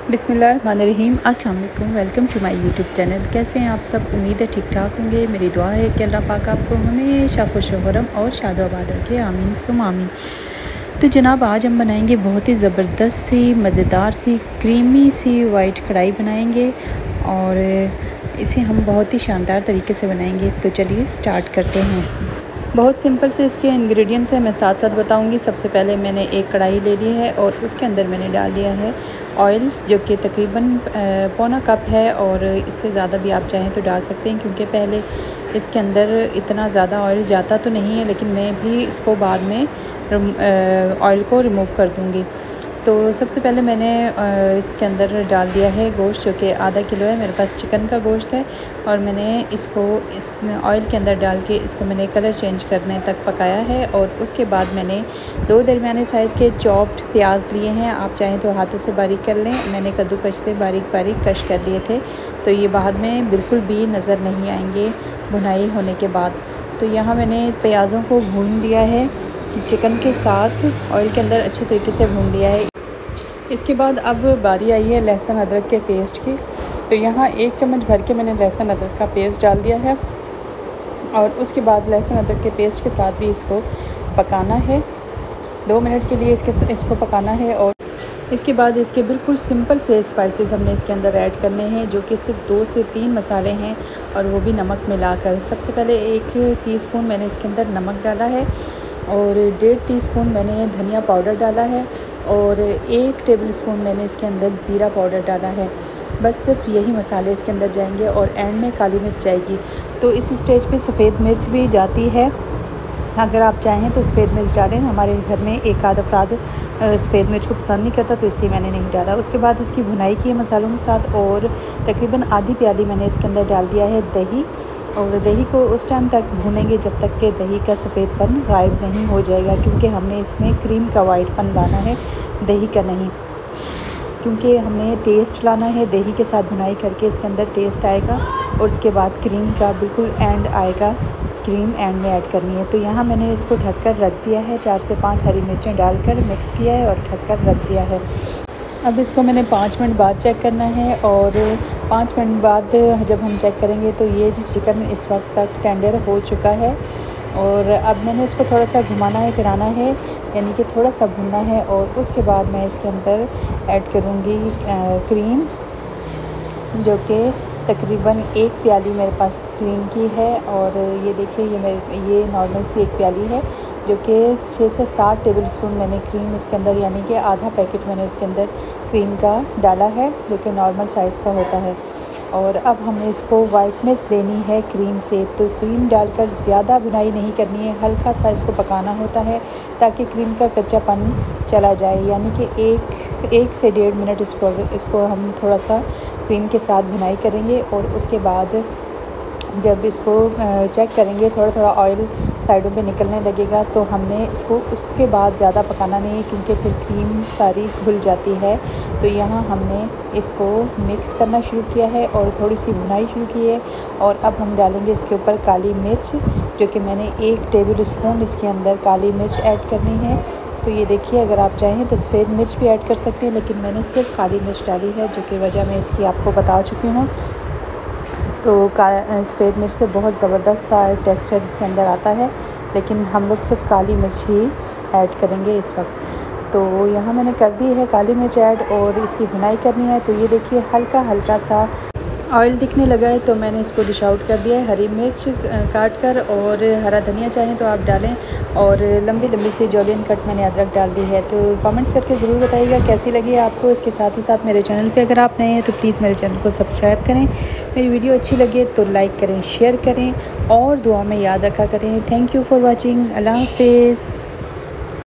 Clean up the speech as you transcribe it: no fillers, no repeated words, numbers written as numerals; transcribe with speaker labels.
Speaker 1: बिस्मिल्लाहिर्रहमानिर्रहीम। अस्सलाम वालेकुम। Welcome to my YouTube channel. कैसे हैं आप सब? उम्मीद है ठीक ठाक होंगे। मेरी दुआ है कि अल्लाह पाक आपको हमेशा खुश खुर्रम और शादोआबाद रखे। आमीन सुम आमीन। तो जनाब आज हम बनाएंगे बहुत ही ज़बरदस्त सी मज़ेदार सी क्रीमी सी वाइट कढ़ाई बनाएंगे और इसे हम बहुत ही शानदार तरीके से बनाएंगे। तो चलिए स्टार्ट करते हैं। बहुत सिंपल से इसके इंग्रेडिएंट्स हैं, मैं साथ साथ बताऊंगी। सबसे पहले मैंने एक कढ़ाई ले ली है और उसके अंदर मैंने डाल दिया है ऑयल, जो कि तकरीबन पौना कप है और इससे ज़्यादा भी आप चाहें तो डाल सकते हैं, क्योंकि पहले इसके अंदर इतना ज़्यादा ऑयल जाता तो नहीं है, लेकिन मैं भी इसको बाद में ऑयल को रिमूव कर दूँगी। तो सबसे पहले मैंने इसके अंदर डाल दिया है गोश्त, जो कि आधा किलो है। मेरे पास चिकन का गोश्त है और मैंने इसको इसमें ऑयल के अंदर डाल के इसको मैंने कलर चेंज करने तक पकाया है। और उसके बाद मैंने 2 दरमियाने साइज़ के चॉप्ड प्याज लिए हैं। आप चाहें तो हाथों से बारीक कर लें, मैंने कद्दूकश से बारीक बारीक कश कर लिए थे, तो ये बाद में बिल्कुल भी नज़र नहीं आएंगे भुनाई होने के बाद। तो यहाँ मैंने प्याज़ों को भून दिया है, चिकन के साथ ऑयल के अंदर अच्छे तरीके से भून लिया है। इसके बाद अब बारी आई है लहसुन अदरक के पेस्ट की। तो यहाँ 1 चम्मच भर के मैंने लहसुन अदरक का पेस्ट डाल दिया है और उसके बाद लहसुन अदरक के पेस्ट के साथ भी इसको पकाना है 2 मिनट के लिए। इसको पकाना है और इसके बाद इसके बिल्कुल सिंपल से स्पाइसेस हमने इसके अंदर ऐड करने हैं, जो कि सिर्फ 2 से 3 मसाले हैं और वो भी नमक मिलाकर। सबसे पहले 1 टीस्पून मैंने इसके अंदर नमक डाला है और 1.5 टीस्पून मैंने धनिया पाउडर डाला है और 1 टेबलस्पून मैंने इसके अंदर ज़ीरा पाउडर डाला है। बस सिर्फ यही मसाले इसके अंदर जाएंगे और एंड में काली मिर्च जाएगी। तो इस स्टेज पे सफ़ेद मिर्च भी जाती है, अगर आप चाहें तो सफ़ेद मिर्च डालें। हमारे घर में एक आध अफराद सफ़ेद मिर्च को पसंद नहीं करता, तो इसलिए मैंने नहीं डाला। उसके बाद उसकी भुनाई की है मसालों के साथ और तकरीबन आधी प्याली मैंने इसके अंदर डाल दिया है दही। और दही को उस टाइम तक भूनेंगे जब तक कि दही का सफ़ेदपन गायब नहीं हो जाएगा, क्योंकि हमने इसमें क्रीम का वाइटपन लाना है, दही का नहीं, क्योंकि हमें टेस्ट लाना है। दही के साथ भुनाई करके इसके अंदर टेस्ट आएगा और उसके बाद क्रीम का बिल्कुल एंड आएगा, क्रीम एंड में ऐड करनी है। तो यहाँ मैंने इसको ढककर रख दिया है, 4 से 5 हरी मिर्चें डालकर मिक्स किया है और ढककर रख दिया है। अब इसको मैंने 5 मिनट बाद चेक करना है और 5 मिनट बाद जब हम चेक करेंगे तो ये जो चिकन इस वक्त तक टेंडर हो चुका है। और अब मैंने इसको थोड़ा सा घुमाना है, फिराना है, यानी कि थोड़ा सा भुनना है। और उसके बाद मैं इसके अंदर ऐड करूँगी क्रीम, जो कि तकरीबन 1 प्याली मेरे पास क्रीम की है। और ये देखिए ये नॉर्मल सी 1 प्याली है, जो कि 6 से 7 टेबलस्पून मैंने क्रीम इसके अंदर, यानी कि आधा पैकेट मैंने इसके अंदर क्रीम का डाला है, जो कि नॉर्मल साइज़ का होता है। और अब हमें इसको वाइटनेस देनी है क्रीम से, तो क्रीम डालकर ज़्यादा भुनाई नहीं करनी है, हल्का सा इसको पकाना होता है ताकि क्रीम का कच्चापन चला जाए। यानी कि 1 से 1.5 मिनट इसको हम थोड़ा सा क्रीम के साथ भुनाई करेंगे। और उसके बाद जब इसको चेक करेंगे थोड़ा थोड़ा ऑयल साइडों पे निकलने लगेगा, तो हमने इसको उसके बाद ज़्यादा पकाना नहीं है, क्योंकि फिर क्रीम सारी घुल जाती है। तो यहाँ हमने इसको मिक्स करना शुरू किया है और थोड़ी सी भुनाई शुरू की है। और अब हम डालेंगे इसके ऊपर काली मिर्च, जो कि मैंने 1 टेबलस्पून इसके अंदर काली मिर्च ऐड करनी है। तो ये देखिए, अगर आप चाहें तो सफ़ेद मिर्च भी ऐड कर सकते हैं, लेकिन मैंने सिर्फ काली मिर्च डाली है, जो कि वजह मैं इसकी आपको बता चुकी हूँ। तो सफ़ेद मिर्च से बहुत ज़बरदस्त सा टेक्सचर इसके अंदर आता है, लेकिन हम लोग सिर्फ काली मिर्च ही ऐड करेंगे इस वक्त। तो यहाँ मैंने कर दी है काली मिर्च ऐड और इसकी भुनाई करनी है। तो ये देखिए हल्का हल्का सा ऑयल दिखने लगा है, तो मैंने इसको डिश आउट कर दिया है। हरी मिर्च काट कर और हरा धनिया चाहें तो आप डालें, और लंबी लंबी सी जॉलियन कट मैंने अदरक डाल दी है। तो कमेंट्स करके ज़रूर बताइएगा कैसी लगी आपको। इसके साथ ही साथ मेरे चैनल पे अगर आप नए हैं तो प्लीज़ मेरे चैनल को सब्सक्राइब करें। मेरी वीडियो अच्छी लगे तो लाइक करें, शेयर करें और दुआ में याद रखा करें। Thank you for watching. अल्लाह हाफिज़।